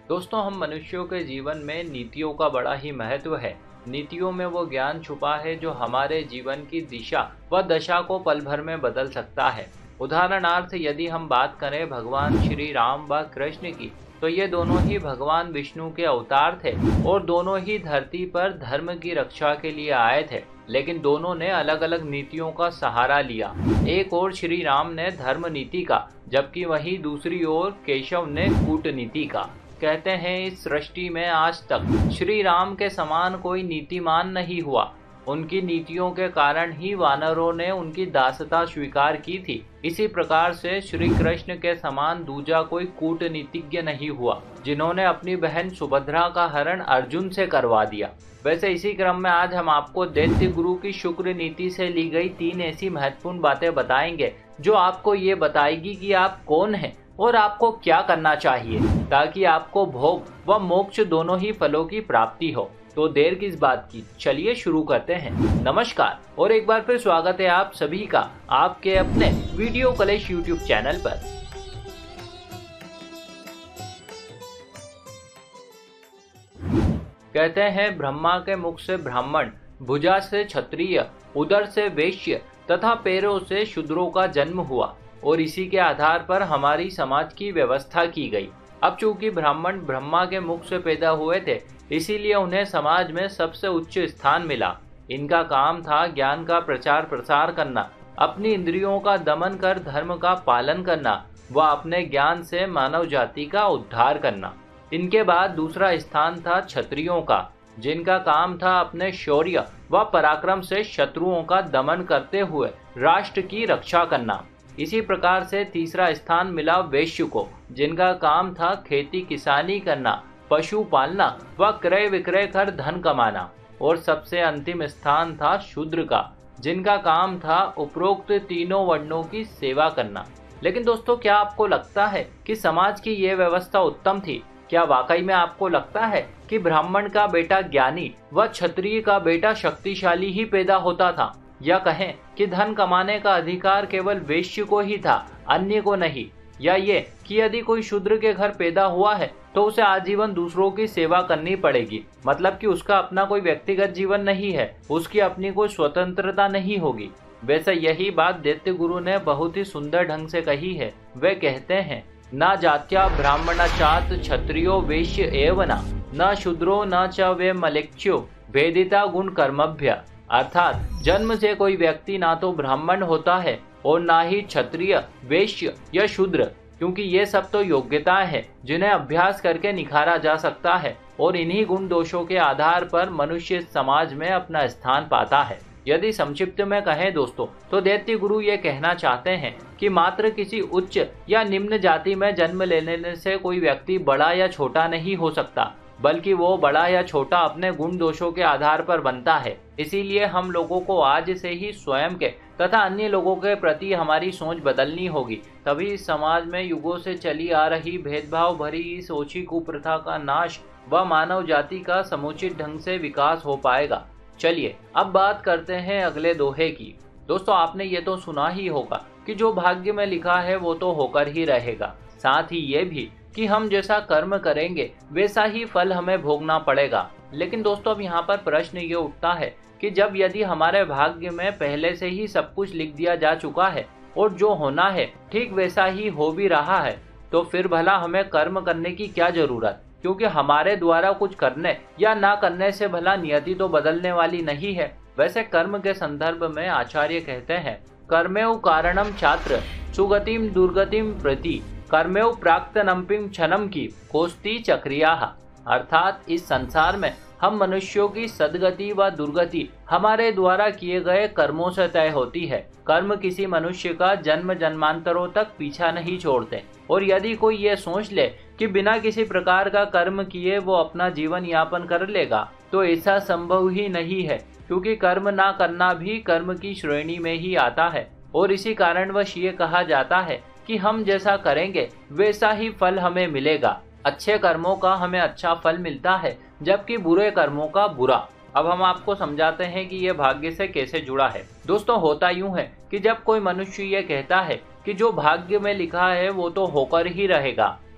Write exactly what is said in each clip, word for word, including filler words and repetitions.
दोस्तों, हम मनुष्यों के जीवन में नीतियों का बड़ा ही महत्व है। नीतियों में वो ज्ञान छुपा है जो हमारे जीवन की दिशा व दशा को पल भर में बदल सकता है। उदाहरणार्थ यदि हम बात करें भगवान श्री राम व कृष्ण की, तो ये दोनों ही भगवान विष्णु के अवतार थे और दोनों ही धरती पर धर्म की रक्षा के लिए आए थे, लेकिन दोनों ने अलग अलग नीतियों का सहारा लिया। एक ओर श्री राम ने धर्म नीति का, जबकि वहीं दूसरी ओर केशव ने कूटनीति का। कहते हैं इस सृष्टि में आज तक श्री राम के समान कोई नीतिमान नहीं हुआ। उनकी नीतियों के कारण ही वानरों ने उनकी दासता स्वीकार की थी। इसी प्रकार से श्री कृष्ण के समान दूजा कोई कूटनीतिज्ञ नहीं हुआ, जिन्होंने अपनी बहन सुभद्रा का हरण अर्जुन से करवा दिया। वैसे इसी क्रम में आज हम आपको दैत्य गुरु की शुक्र नीति से ली गई तीन ऐसी महत्वपूर्ण बातें बताएंगे जो आपको ये बताएगी कि आप कौन हैं और आपको क्या करना चाहिए, ताकि आपको भोग व मोक्ष दोनों ही फलों की प्राप्ति हो। तो देर किस बात की, चलिए शुरू करते हैं। नमस्कार और एक बार फिर स्वागत है आप सभी का आपके अपने वीडियो कलेश यूट्यूब चैनल पर। कहते हैं ब्रह्मा के मुख से ब्राह्मण, भुजा से क्षत्रिय, उदर से वैश्य तथा पैरों से शूद्रों का जन्म हुआ और इसी के आधार पर हमारी समाज की व्यवस्था की गई। अब चूंकि ब्राह्मण ब्रह्मा के मुख से पैदा हुए थे, इसीलिए उन्हें समाज में सबसे उच्च स्थान मिला। इनका काम था ज्ञान का प्रचार प्रसार करना, अपनी इंद्रियों का दमन कर धर्म का पालन करना व अपने ज्ञान से मानव जाति का उद्धार करना। इनके बाद दूसरा स्थान था क्षत्रियों का, जिनका काम था अपने शौर्य व पराक्रम से शत्रुओं का दमन करते हुए राष्ट्र की रक्षा करना। इसी प्रकार से तीसरा स्थान मिला वैश्य को, जिनका काम था खेती किसानी करना, पशु पालना व क्रय विक्रय कर धन कमाना। और सबसे अंतिम स्थान था शूद्र का, जिनका काम था उपरोक्त तीनों वर्णों की सेवा करना। लेकिन दोस्तों, क्या आपको लगता है कि समाज की ये व्यवस्था उत्तम थी? क्या वाकई में आपको लगता है कि ब्राह्मण का बेटा ज्ञानी व क्षत्रिय का बेटा शक्तिशाली ही पैदा होता था? या कहें कि धन कमाने का अधिकार केवल वैश्य को ही था, अन्य को नहीं? या ये कि यदि कोई शूद्र के घर पैदा हुआ है तो उसे आजीवन दूसरों की सेवा करनी पड़ेगी, मतलब कि उसका अपना कोई व्यक्तिगत जीवन नहीं है, उसकी अपनी कोई स्वतंत्रता नहीं होगी। वैसे यही बात दैत्य गुरु ने बहुत ही सुंदर ढंग से कही है। वे कहते हैं, न जात्या ब्राह्मणाचात क्षत्रियो वैश्य एव न न शूद्रो न च वे मलेच्यो भेदिता गुण कर्मभ्य। अर्थात जन्म से कोई व्यक्ति ना तो ब्राह्मण होता है और ना ही क्षत्रिय, वैश्य या शूद्र, क्योंकि ये सब तो योग्यताएं हैं जिन्हें अभ्यास करके निखारा जा सकता है और इन्हीं गुण दोषों के आधार पर मनुष्य समाज में अपना स्थान पाता है। यदि संक्षिप्त में कहें दोस्तों, तो दैत्य गुरु ये कहना चाहते हैं कि मात्र किसी उच्च या निम्न जाति में जन्म लेने से कोई व्यक्ति बड़ा या छोटा नहीं हो सकता, बल्कि वो बड़ा या छोटा अपने गुण दोषों के आधार पर बनता है। इसीलिए हम लोगों को आज से ही स्वयं के तथा अन्य लोगों के प्रति हमारी सोच बदलनी होगी, तभी इस समाज में युगों से चली आ रही भेदभाव भरी इस ओछी कुप्रथा का नाश व मानव जाति का समुचित ढंग से विकास हो पाएगा। चलिए अब बात करते हैं अगले दोहे की। दोस्तों, आपने ये तो सुना ही होगा कि जो भाग्य में लिखा है वो तो होकर ही रहेगा। साथ ही ये भी कि हम जैसा कर्म करेंगे वैसा ही फल हमें भोगना पड़ेगा। लेकिन दोस्तों, अब यहाँ पर प्रश्न ये उठता है कि जब यदि हमारे भाग्य में पहले से ही सब कुछ लिख दिया जा चुका है और जो होना है ठीक वैसा ही हो भी रहा है, तो फिर भला हमें कर्म करने की क्या जरूरत? क्योंकि हमारे द्वारा कुछ करने या ना करने से भला नियति तो बदलने वाली नहीं है। वैसे कर्म के संदर्भ में आचार्य कहते हैं, कर्मेव कारणम छात्र सुगतिम दुर्गतिम प्रति कर्मेव प्राक्तनम्पिम क्षणम की कोस्ति चक्रिया। अर्थात इस संसार में हम मनुष्यों की सदगति व दुर्गति हमारे द्वारा किए गए कर्मों से तय होती है। कर्म किसी मनुष्य का जन्म जन्मांतरों तक पीछा नहीं छोड़ते, और यदि कोई ये सोच ले कि बिना किसी प्रकार का कर्म किए वो अपना जीवन यापन कर लेगा, तो ऐसा संभव ही नहीं है, क्योंकि कर्म ना करना भी कर्म की श्रेणी में ही आता है। और इसी कारणवश ये कहा जाता है कि हम जैसा करेंगे वैसा ही फल हमें मिलेगा। अच्छे कर्मों का हमें अच्छा फल मिलता है, जबकि बुरे कर्मों का बुरा। अब हम आपको समझाते हैं कि यह भाग्य से कैसे जुड़ा है। दोस्तों, होता यूं है कि जब कोई मनुष्य ये कहता है कि जो भाग्य में लिखा है वो तो होकर ही रहेगा,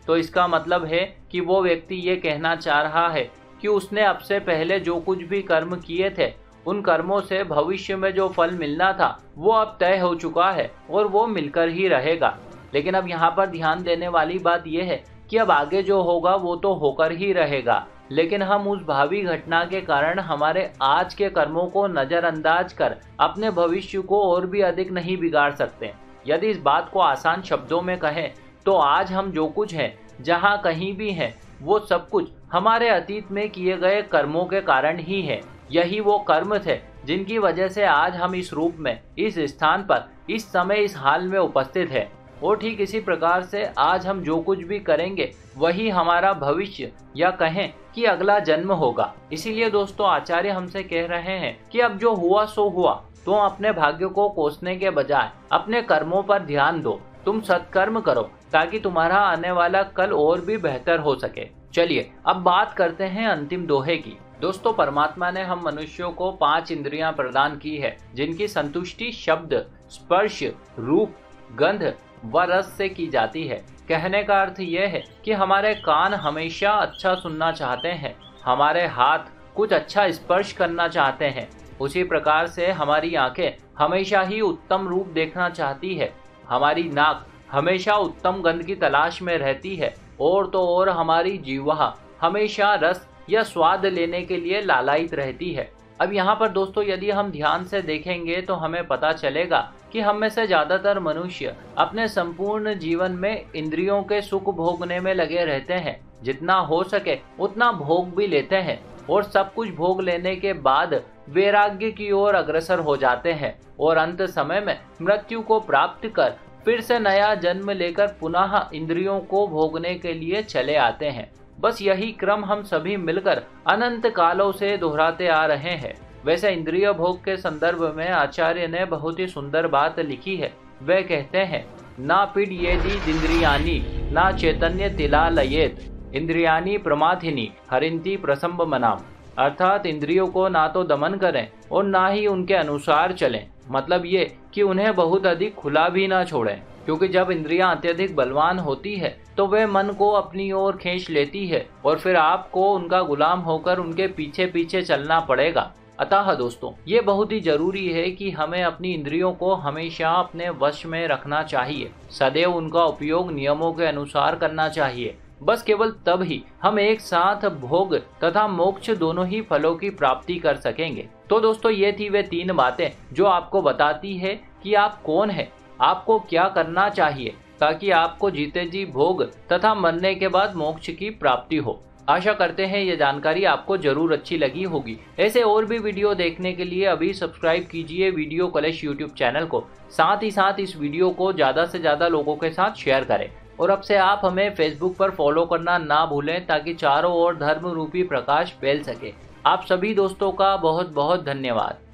तो इसका मतलब है कि वो व्यक्ति ये कहना चाह रहा है कि उसने अब से पहले जो कुछ भी कर्म किए थे उन कर्मों से भविष्य में जो फल मिलना था वो अब तय हो चुका है और वो मिलकर ही रहेगा। लेकिन अब यहाँ पर ध्यान देने वाली बात यह है कि अब आगे जो होगा वो तो होकर ही रहेगा, लेकिन हम उस भावी घटना के कारण हमारे आज के कर्मों को नजरअंदाज कर अपने भविष्य को और भी अधिक नहीं बिगाड़ सकते। यदि इस बात को आसान शब्दों में कहें तो आज हम जो कुछ हैं, जहाँ कहीं भी हैं, वो सब कुछ हमारे अतीत में किए गए कर्मों के कारण ही है। यही वो कर्म थे जिनकी वजह से आज हम इस रूप में, इस स्थान पर, इस समय, इस हाल में उपस्थित हैं। और ठीक इसी प्रकार से आज हम जो कुछ भी करेंगे वही हमारा भविष्य या कहें कि अगला जन्म होगा। इसीलिए दोस्तों आचार्य हमसे कह रहे हैं कि अब जो हुआ सो हुआ, तो अपने भाग्य को कोसने के बजाय अपने कर्मों पर ध्यान दो। तुम सत्कर्म करो ताकि तुम्हारा आने वाला कल और भी बेहतर हो सके। चलिए अब बात करते हैं अंतिम दोहे की। दोस्तों परमात्मा ने हम मनुष्यों को पांच इंद्रियां प्रदान की है जिनकी संतुष्टि शब्द, स्पर्श, रूप, गंध व रस से की जाती है। कहने का अर्थ यह है कि हमारे कान हमेशा अच्छा सुनना चाहते हैं, हमारे हाथ कुछ अच्छा स्पर्श करना चाहते हैं, उसी प्रकार से हमारी आंखें हमेशा ही उत्तम रूप देखना चाहती है, हमारी नाक हमेशा उत्तम गंध की तलाश में रहती है, और तो और हमारी जीह्वा हमेशा रस या स्वाद लेने के लिए लालायित रहती है। अब यहाँ पर दोस्तों यदि हम ध्यान से देखेंगे तो हमें पता चलेगा कि हम में से ज्यादातर मनुष्य अपने संपूर्ण जीवन में इंद्रियों के सुख भोगने में लगे रहते हैं। जितना हो सके उतना भोग भी लेते हैं और सब कुछ भोग लेने के बाद वैराग्य की ओर अग्रसर हो जाते हैं और अंत समय में मृत्यु को प्राप्त कर फिर से नया जन्म लेकर पुनः इंद्रियों को भोगने के लिए चले आते हैं। बस यही क्रम हम सभी मिलकर अनंत कालों से दोहराते आ रहे हैं। वैसे इंद्रिय भोग के संदर्भ में आचार्य ने बहुत ही सुंदर बात लिखी है। वे कहते हैं, ना पीड्येति इंद्रियाणि ना चैतन्य तिलालयेत इंद्रियाणि प्रमाथिनी हरिंती प्रसंब मनाम। अर्थात इंद्रियों को ना तो दमन करें और ना ही उनके अनुसार चलें। मतलब ये कि उन्हें बहुत अधिक खुला भी ना छोड़ें, क्योंकि जब इंद्रियां अत्यधिक बलवान होती है तो वे मन को अपनी ओर खींच लेती है और फिर आपको उनका गुलाम होकर उनके पीछे पीछे चलना पड़ेगा। अतः दोस्तों ये बहुत ही जरूरी है कि हमें अपनी इंद्रियों को हमेशा अपने वश में रखना चाहिए, सदैव उनका उपयोग नियमों के अनुसार करना चाहिए। बस केवल तब ही हम एक साथ भोग तथा मोक्ष दोनों ही फलों की प्राप्ति कर सकेंगे। तो दोस्तों ये थी वे तीन बातें जो आपको बताती है कि आप कौन है, आपको क्या करना चाहिए ताकि आपको जीते जी भोग तथा मरने के बाद मोक्ष की प्राप्ति हो। आशा करते हैं ये जानकारी आपको जरूर अच्छी लगी होगी। ऐसे और भी वीडियो देखने के लिए अभी सब्सक्राइब कीजिए वीडियो कलेश यूट्यूब चैनल को। साथ ही साथ इस वीडियो को ज़्यादा से ज़्यादा लोगों के साथ शेयर करें और अब से आप हमें फेसबुक पर फॉलो करना ना भूलें ताकि चारों ओर धर्म रूपी प्रकाश फैल सके। आप सभी दोस्तों का बहुत बहुत धन्यवाद।